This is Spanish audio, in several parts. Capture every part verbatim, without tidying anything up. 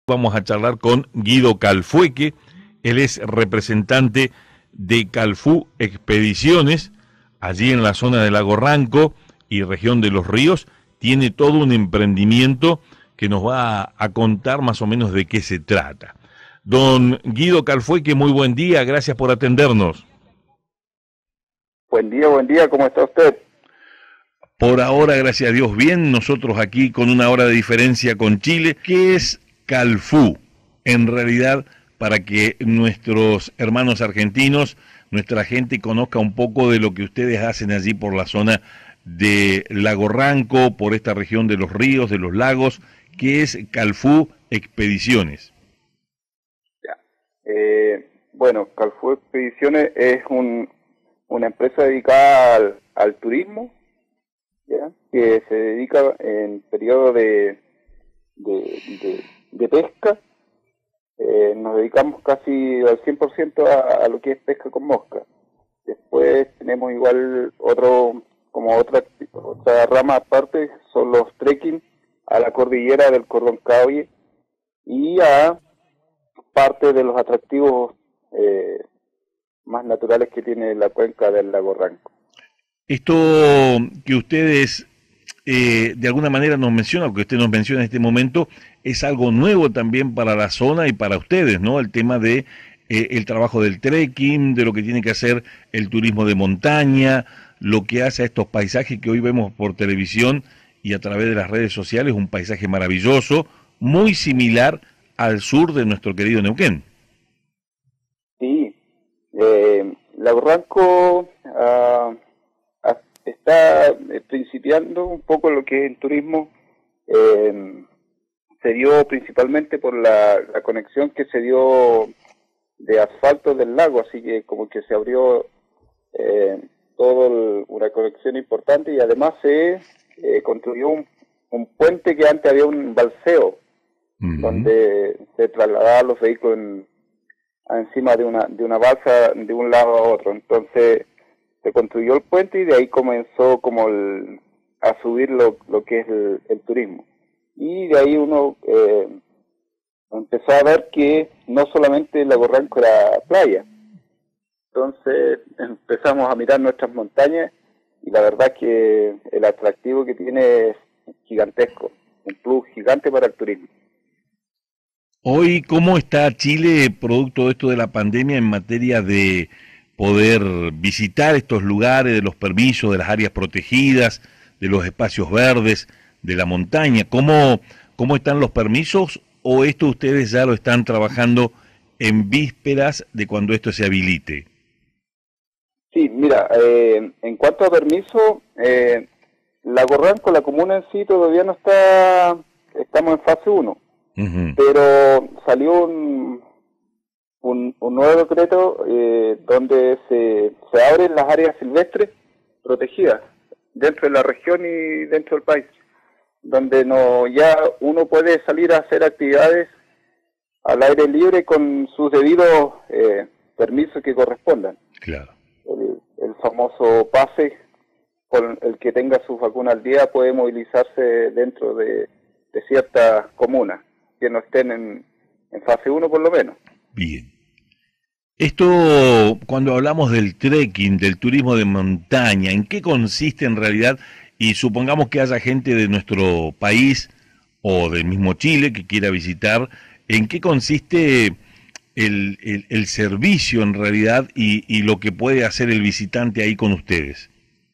Vamos a charlar con Guido Calfueque, él es representante de Calfú Expediciones, allí en la zona del Lago Ranco y región de Los Ríos. Tiene todo un emprendimiento que nos va a, a contar más o menos de qué se trata. Don Guido Calfueque, muy buen día, gracias por atendernos. Buen día, buen día, ¿cómo está usted? Por ahora, gracias a Dios, bien, nosotros aquí con una hora de diferencia con Chile. ¿Qué es Calfú? En realidad, para que nuestros hermanos argentinos, nuestra gente conozca un poco de lo que ustedes hacen allí por la zona de Lago Ranco, por esta región de los ríos, de los lagos. ¿Qué es Calfú Expediciones? Ya. Eh, bueno, Calfú Expediciones es un, una empresa dedicada al, al turismo, ¿ya? Que se dedica en periodo de, de, de, de pesca. Eh, nos dedicamos casi al cien por ciento a, a lo que es pesca con mosca. Después tenemos igual otro, como otra, otra rama aparte, son los trekking a la cordillera del Cordón Cauye y a parte de los atractivos eh, más naturales que tiene la cuenca del Lago Ranco. Esto que ustedes eh, de alguna manera nos mencionan, que usted nos menciona en este momento, es algo nuevo también para la zona y para ustedes, ¿no? El tema de eh, el trabajo del trekking, de lo que tiene que hacer el turismo de montaña, lo que hace a estos paisajes que hoy vemos por televisión y a través de las redes sociales, un paisaje maravilloso, muy similar al sur de nuestro querido Neuquén. Sí, eh, Lago Ranco uh, está principiando un poco lo que es el turismo. Eh, se dio principalmente por la, la conexión que se dio de asfalto del lago, así que como que se abrió eh, todo una conexión importante y además se eh, construyó un, un puente que antes había un balseo, uh-huh, donde se trasladaban los vehículos en, encima de una de una balsa de un lado a otro. Entonces se construyó el puente y de ahí comenzó como el, a subir lo, lo que es el, el turismo. Y de ahí uno eh, empezó a ver que no solamente el Lago Ranco era playa. Entonces empezamos a mirar nuestras montañas y la verdad que el atractivo que tiene es gigantesco, un plus gigante para el turismo. Hoy, ¿cómo está Chile producto de esto de la pandemia en materia de poder visitar estos lugares, de los permisos, de las áreas protegidas, de los espacios verdes, de la montaña? ¿Cómo, cómo están los permisos o esto ustedes ya lo están trabajando en vísperas de cuando esto se habilite? Sí, mira, eh, en cuanto a permiso, eh, Lago Ranco, la comuna en sí todavía no está, estamos en fase uno, uh-huh, pero salió un, un, un nuevo decreto eh, donde se, se abren las áreas silvestres protegidas dentro de la región y dentro del país, donde no ya uno puede salir a hacer actividades al aire libre con sus debidos eh, permisos que correspondan. Claro. El, el famoso pase con el que tenga sus vacunas al día puede movilizarse dentro de, de ciertas comunas que no estén en, en fase uno por lo menos. Bien. Esto, cuando hablamos del trekking, del turismo de montaña, ¿en qué consiste en realidad? Y supongamos que haya gente de nuestro país o del mismo Chile que quiera visitar, ¿en qué consiste el, el, el servicio en realidad y, y lo que puede hacer el visitante ahí con ustedes?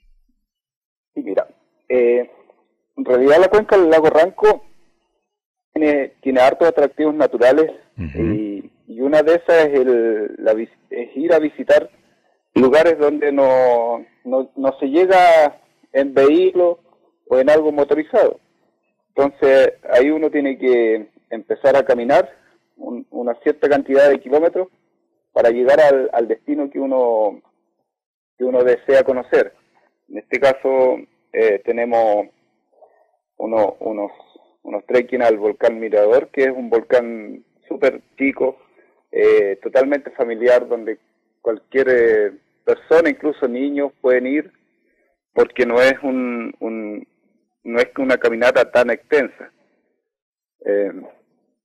Sí, mira, eh, en realidad la cuenca del Lago Ranco tiene, tiene hartos atractivos naturales, uh-huh, y, y una de esas es, el, la, es ir a visitar lugares donde no, no, no se llega en vehículo o en algo motorizado. Entonces ahí uno tiene que empezar a caminar un, una cierta cantidad de kilómetros para llegar al, al destino que uno que uno desea conocer. En este caso eh, tenemos uno, unos unos trekking al volcán Mirador, que es un volcán súper chico, eh, totalmente familiar, donde cualquier eh, persona, incluso niños, pueden ir, porque no es un, un no es una caminata tan extensa. Eh,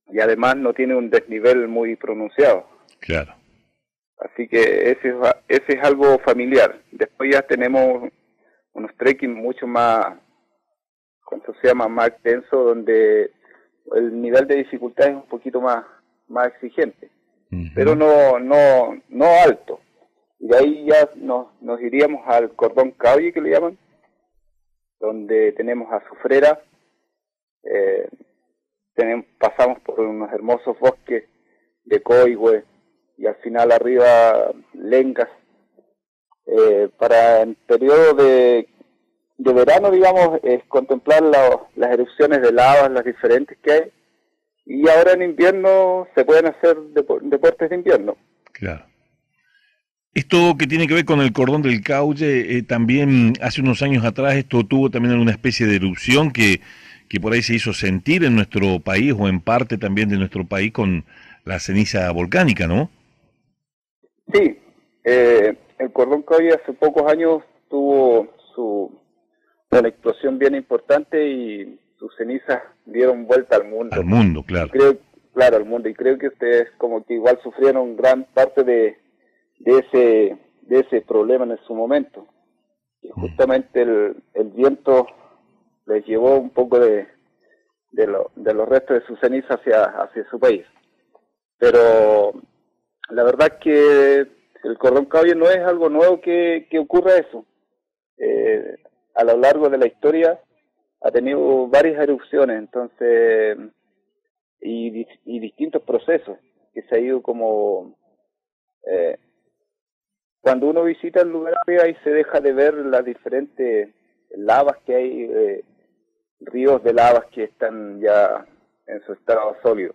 y además no tiene un desnivel muy pronunciado. Claro. Así que ese es, ese es algo familiar. Después ya tenemos unos trekking mucho más, ¿cuánto se llama? Más extenso, donde el nivel de dificultad es un poquito más, más exigente, uh-huh. pero no, no, no alto. Y de ahí ya nos, nos iríamos al cordón Cauye, que le llaman, donde tenemos azufrera, eh, tenemos, pasamos por unos hermosos bosques de coigüe, y al final arriba lengas. Eh, para el periodo de, de verano, digamos, es contemplar la, las erupciones de lavas, las diferentes que hay, y ahora en invierno se pueden hacer dep- deportes de invierno. Claro. Esto que tiene que ver con el cordón del Cauye, eh, también hace unos años atrás esto tuvo también alguna especie de erupción que, que por ahí se hizo sentir en nuestro país o en parte también de nuestro país con la ceniza volcánica, ¿no? Sí, eh, el cordón Cauye hace pocos años tuvo su una explosión bien importante y sus cenizas dieron vuelta al mundo. Al mundo, claro. Creo, claro, al mundo, y creo que ustedes como que igual sufrieron gran parte de de ese de ese problema en su momento. Y justamente el, el viento les llevó un poco de de, lo, de los restos de su ceniza hacia hacia su país. Pero la verdad es que el cordón Cauye no es algo nuevo que, que ocurra eso. Eh, a lo largo de la historia ha tenido varias erupciones, entonces, y, y distintos procesos que se ha ido como eh, cuando uno visita el lugar ahí se deja de ver las diferentes lavas que hay, eh, ríos de lavas que están ya en su estado sólido.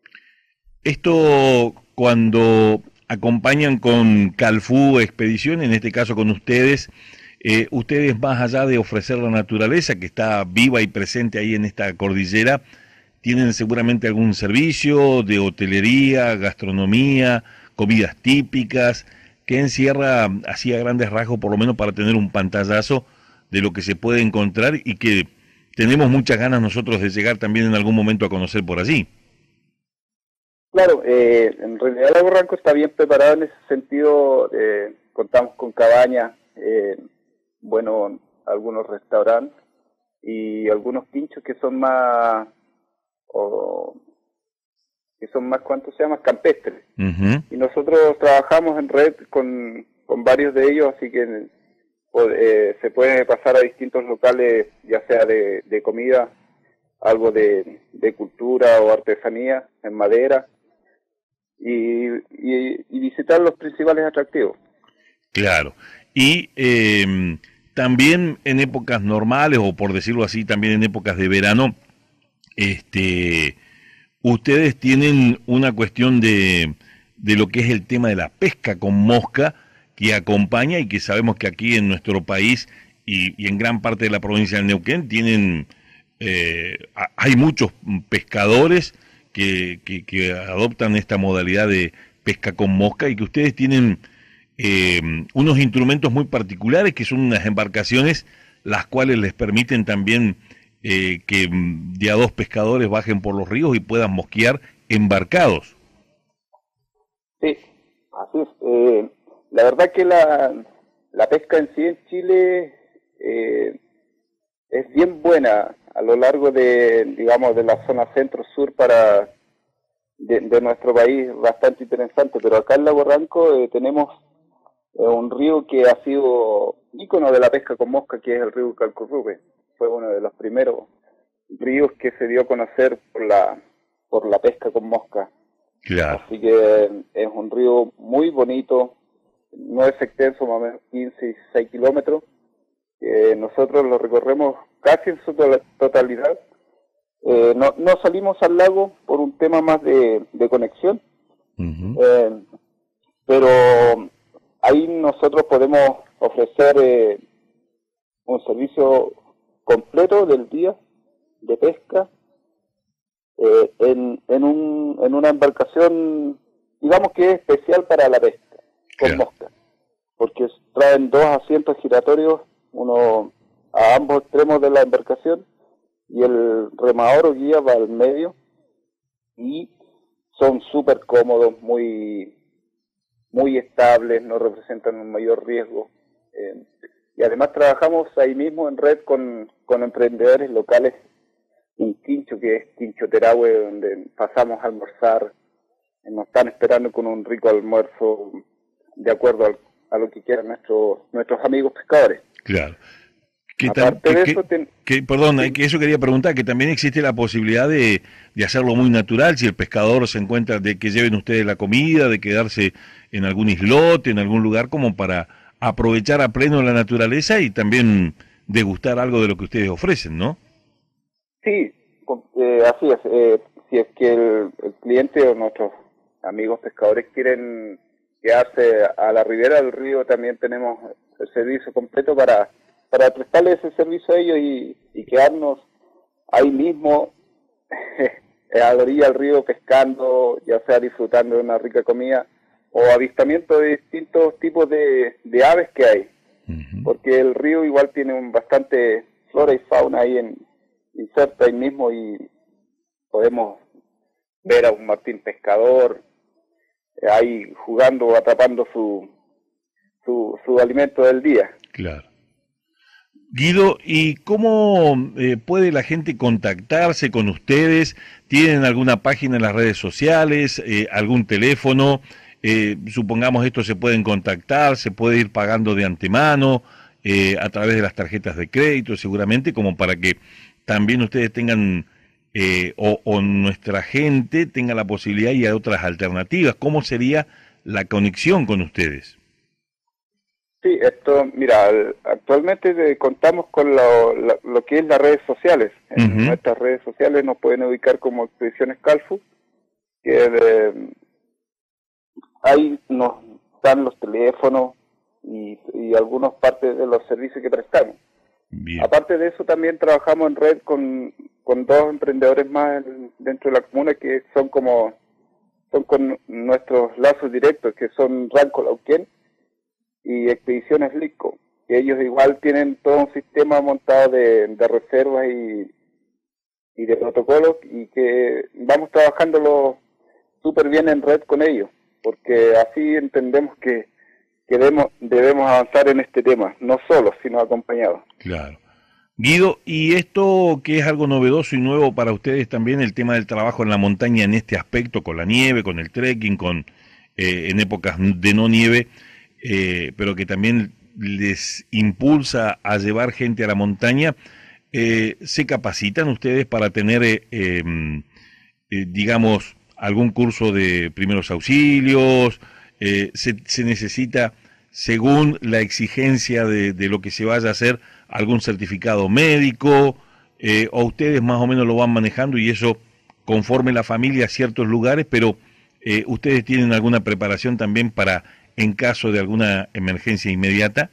Esto cuando acompañan con Calfú Expedición, en este caso con ustedes, eh, ustedes más allá de ofrecer la naturaleza que está viva y presente ahí en esta cordillera, tienen seguramente algún servicio de hotelería, gastronomía, comidas típicas, que encierra así a grandes rasgos, por lo menos para tener un pantallazo de lo que se puede encontrar y que tenemos muchas ganas nosotros de llegar también en algún momento a conocer por allí. Claro, eh, en realidad Lago Ranco está bien preparado en ese sentido. Eh, contamos con cabañas, eh, bueno, algunos restaurantes y algunos pinchos que son más, o, que son más, ¿cuánto se llama? Campestres. Uh-huh. Y nosotros trabajamos en red con, con varios de ellos, así que eh, se puede pasar a distintos locales, ya sea de, de comida, algo de, de cultura o artesanía en madera, y, y, y visitar los principales atractivos. Claro. Y eh, también en épocas normales, o por decirlo así, también en épocas de verano, este, ustedes tienen una cuestión de, de lo que es el tema de la pesca con mosca, que acompaña y que sabemos que aquí en nuestro país y, y en gran parte de la provincia del Neuquén tienen, eh, hay muchos pescadores que, que, que adoptan esta modalidad de pesca con mosca y que ustedes tienen eh, unos instrumentos muy particulares que son unas embarcaciones las cuales les permiten también eh, que de a dos pescadores bajen por los ríos y puedan mosquear embarcados. Sí, así es. Eh, la verdad que la, la pesca en sí en Chile eh, es bien buena a lo largo de, digamos, de la zona centro-sur para de, de nuestro país, bastante interesante, pero acá en Lago Ranco eh, tenemos eh, un río que ha sido ícono de la pesca con mosca, que es el río Calcurrupe. Fue uno de los primeros ríos que se dio a conocer por la por la pesca con mosca. Claro. Así que es un río muy bonito, no es extenso, más o menos quince, dieciséis kilómetros. Eh, nosotros lo recorremos casi en su to- totalidad. Eh, no, no salimos al lago por un tema más de, de conexión, uh-huh. eh, pero ahí nosotros podemos ofrecer eh, un servicio completo del día de pesca eh, en, en, un, en una embarcación, digamos que es especial para la pesca con claro. mosca, porque traen dos asientos giratorios, uno a ambos extremos de la embarcación, y el remador o guía va al medio, y son súper cómodos, muy, muy estables, no representan un mayor riesgo. Eh, y además trabajamos ahí mismo en red con, con emprendedores locales en Quincho, que es Quincho Terahue, donde pasamos a almorzar. Nos están esperando con un rico almuerzo de acuerdo al, a lo que quieran nuestros nuestros amigos pescadores. Claro. Que Aparte que, de que, eso, ten... que, perdón, sí. que eso quería preguntar, que también existe la posibilidad de, de hacerlo muy natural, si el pescador se encuentra, de que lleven ustedes la comida, de quedarse en algún islote, en algún lugar, como para aprovechar a pleno la naturaleza y también degustar algo de lo que ustedes ofrecen, ¿no? Sí, eh, así es. Eh, si es que el, el cliente o nuestros amigos pescadores quieren quedarse a la ribera del río, también tenemos el servicio completo para para prestarle ese servicio a ellos y, y quedarnos ahí mismo a la orilla del río pescando, ya sea disfrutando de una rica comida o avistamiento de distintos tipos de, de aves que hay, uh-huh. Porque el río igual tiene un bastante flora y fauna ahí en, inserta ahí mismo y podemos ver a un martín pescador eh, ahí jugando, atrapando su, su, su alimento del día. Claro. Guido, ¿y cómo eh, puede la gente contactarse con ustedes? ¿Tienen alguna página en las redes sociales, eh, algún teléfono? Eh, supongamos esto se pueden contactar, se puede ir pagando de antemano, eh, a través de las tarjetas de crédito, seguramente, como para que también ustedes tengan, eh, o, o nuestra gente tenga la posibilidad y hay otras alternativas. ¿Cómo sería la conexión con ustedes? Sí, esto, mira, actualmente contamos con lo, lo, lo que es las redes sociales. En uh-huh. nuestras redes sociales nos pueden ubicar como Expediciones Calfu, que de, ahí nos dan los teléfonos y, y algunas partes de los servicios que prestamos. Bien. Aparte de eso, también trabajamos en red con, con dos emprendedores más dentro de la comuna que son como, son con nuestros lazos directos, que son Ranco Lauquén y Expediciones Lico, que ellos igual tienen todo un sistema montado de, de reservas y, y de protocolos y que vamos trabajándolo súper bien en red con ellos, porque así entendemos que, que debemos, debemos avanzar en este tema, no solos, sino acompañados. Claro. Guido, y esto que es algo novedoso y nuevo para ustedes también, el tema del trabajo en la montaña en este aspecto, con la nieve, con el trekking, con eh, en épocas de no nieve, Eh, pero que también les impulsa a llevar gente a la montaña, eh, ¿se capacitan ustedes para tener, eh, eh, eh, digamos, algún curso de primeros auxilios? Eh, se, ¿Se necesita, según la exigencia de, de lo que se vaya a hacer, algún certificado médico? Eh, ¿O ustedes más o menos lo van manejando y eso conforme la familia a ciertos lugares, pero eh, ustedes tienen alguna preparación también para en caso de alguna emergencia inmediata?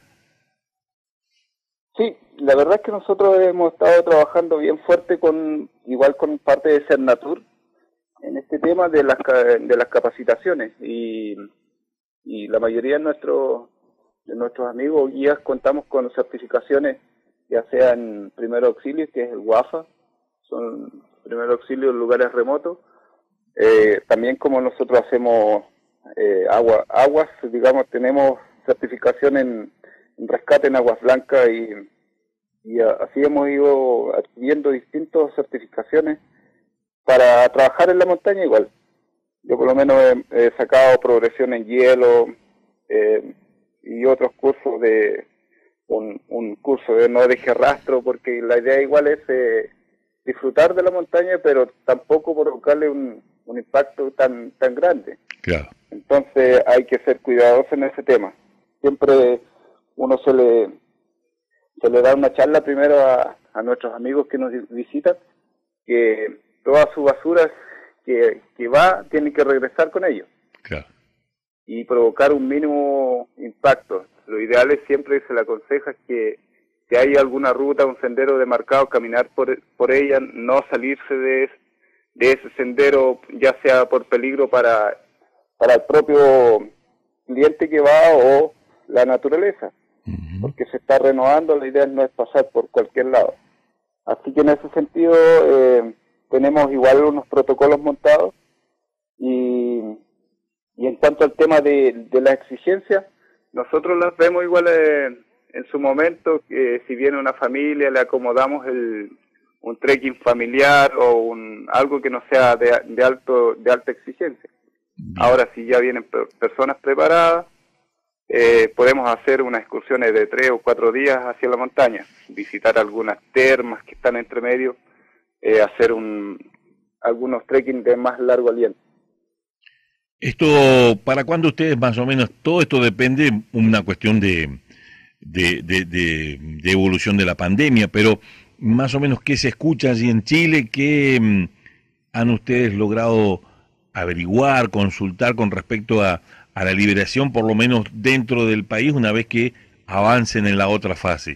Sí, la verdad es que nosotros hemos estado trabajando bien fuerte con, igual con parte de Cernatur, en este tema de las de las capacitaciones y, y la mayoría de nuestros de nuestros amigos guías contamos con certificaciones, ya sea en primer auxilio, que es el WAFA, son primer auxilio en lugares remotos, eh, también como nosotros hacemos Eh, agua, aguas, digamos, tenemos certificación en, en rescate en aguas blancas y, y así hemos ido adquiriendo distintas certificaciones para trabajar en la montaña igual. Yo por lo menos he, he sacado progresión en hielo eh, y otros cursos de un, un curso de no deje rastro, porque la idea igual es eh, disfrutar de la montaña, pero tampoco provocarle un, un impacto tan, tan grande. Claro. Entonces hay que ser cuidadosos en ese tema. Siempre uno se le, se le da una charla primero a, a nuestros amigos que nos visitan, que toda su basura que, que va tiene que regresar con ellos. Claro. Y provocar un mínimo impacto. Lo ideal es siempre, se le aconseja que si hay alguna ruta, un sendero demarcado, caminar por, por ella, no salirse de, de ese sendero, ya sea por peligro para para el propio cliente que va o la naturaleza, uh-huh. Porque se está renovando, la idea no es pasar por cualquier lado. Así que en ese sentido, eh, tenemos igual unos protocolos montados y, y en cuanto al tema de, de las exigencias, nosotros las vemos igual eh, en su momento, que si viene una familia le acomodamos el, un trekking familiar o un algo que no sea de, de alto de alta exigencia. Ahora, si ya vienen per, personas preparadas, eh, podemos hacer unas excursiones de tres o cuatro días hacia la montaña, visitar algunas termas que están entre medio, eh, hacer un algunos trekking de más largo aliento. Esto, ¿para cuándo ustedes más o menos? Todo esto depende una cuestión de, de, de, de, de evolución de la pandemia, pero más o menos, ¿qué se escucha allí en Chile? ¿Qué mm, han ustedes logrado averiguar, consultar con respecto a, a la liberación, por lo menos dentro del país, una vez que avancen en la otra fase?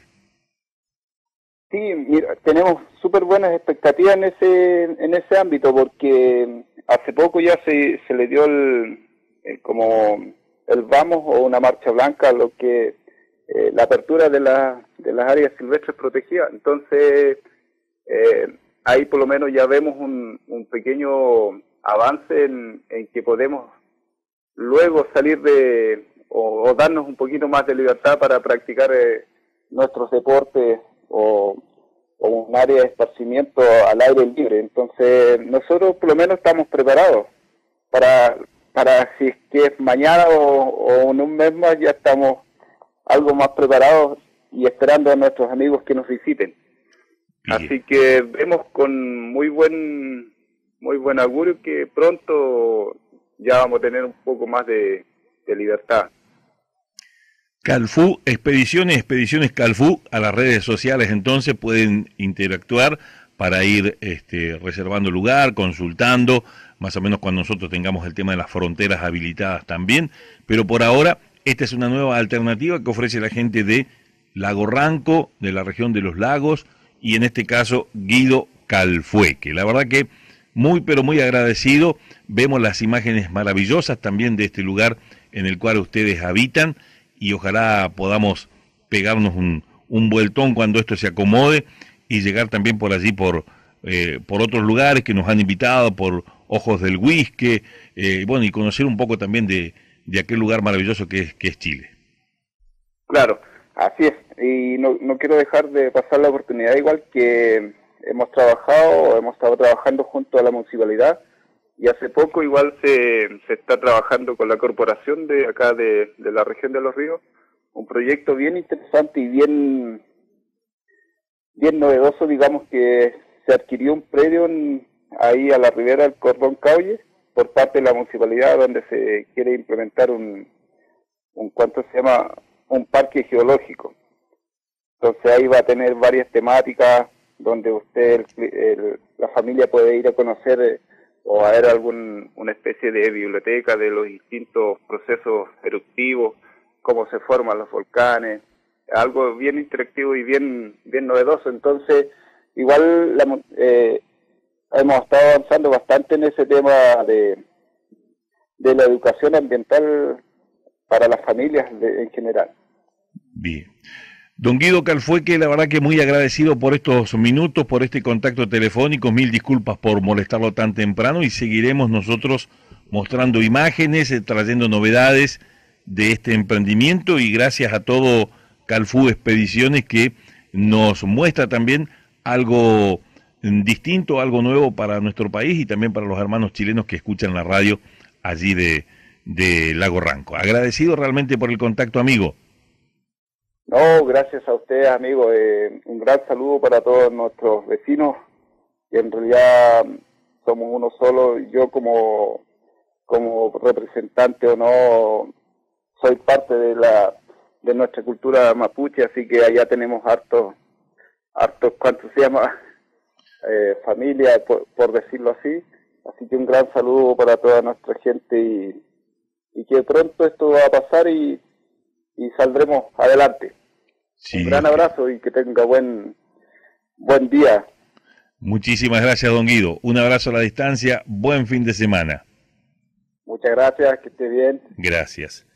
Sí, mira, tenemos súper buenas expectativas en ese en ese ámbito, porque hace poco ya se, se le dio el, el como el vamos o una marcha blanca a lo que eh, la apertura de, la, de las áreas silvestres protegidas. Entonces, eh, ahí por lo menos ya vemos un, un pequeño avance en, en que podemos luego salir de, o, o darnos un poquito más de libertad para practicar eh, nuestros deportes o, o un área de esparcimiento al aire libre. Entonces, nosotros por lo menos estamos preparados para, para si es que es mañana o, o en un mes más, ya estamos algo más preparados y esperando a nuestros amigos que nos visiten. Bien. Así que vemos con muy buen muy buen augurio que pronto ya vamos a tener un poco más de, de libertad. Calfú, expediciones, expediciones Calfú, a las redes sociales entonces pueden interactuar para ir este, reservando lugar, consultando, más o menos cuando nosotros tengamos el tema de las fronteras habilitadas también, pero por ahora esta es una nueva alternativa que ofrece la gente de Lago Ranco, de la región de los lagos, y en este caso Guido Calfueque. La verdad que muy pero muy agradecido, vemos las imágenes maravillosas también de este lugar en el cual ustedes habitan, y ojalá podamos pegarnos un, un vueltón cuando esto se acomode y llegar también por allí, por, eh, por otros lugares que nos han invitado, por Ojos del Whisky, eh, bueno, y conocer un poco también de, de aquel lugar maravilloso que es, que es Chile. Claro, así es, y no, no quiero dejar de pasar la oportunidad, igual que hemos trabajado, hemos estado trabajando junto a la municipalidad, y hace poco igual se, se está trabajando con la corporación de acá de, de la región de Los Ríos, un proyecto bien interesante y bien, bien novedoso, digamos, que se adquirió un predio en, ahí a la ribera del Cordón Cauye por parte de la municipalidad, donde se quiere implementar un, un ¿cuánto se llama? Un parque geológico. Entonces ahí va a tener varias temáticas donde usted, el, el, la familia puede ir a conocer eh, o a ver algún, una especie de biblioteca de los distintos procesos eruptivos, cómo se forman los volcanes, algo bien interactivo y bien bien novedoso. Entonces, igual la, eh, hemos estado avanzando bastante en ese tema de, de la educación ambiental para las familias de, en general. Bien. Don Guido Calfueque, la verdad que muy agradecido por estos minutos, por este contacto telefónico, mil disculpas por molestarlo tan temprano, y seguiremos nosotros mostrando imágenes, eh, trayendo novedades de este emprendimiento, y gracias a todo Calfú Expediciones, que nos muestra también algo distinto, algo nuevo para nuestro país y también para los hermanos chilenos que escuchan la radio allí de, de Lago Ranco. Agradecido realmente por el contacto, amigo. No, gracias a ustedes, amigo. Eh, un gran saludo para todos nuestros vecinos, que en realidad somos uno solo. Yo como, como representante o no, soy parte de la de nuestra cultura mapuche, así que allá tenemos hartos, hartos, ¿cuánto se llama? Eh, familia, por, por decirlo así. Así que un gran saludo para toda nuestra gente y, y que pronto esto va a pasar y y saldremos adelante. Sí. Un gran abrazo y que tenga buen buen día. Muchísimas gracias, don Guido. Un abrazo a la distancia, buen fin de semana. Muchas gracias, que esté bien. Gracias.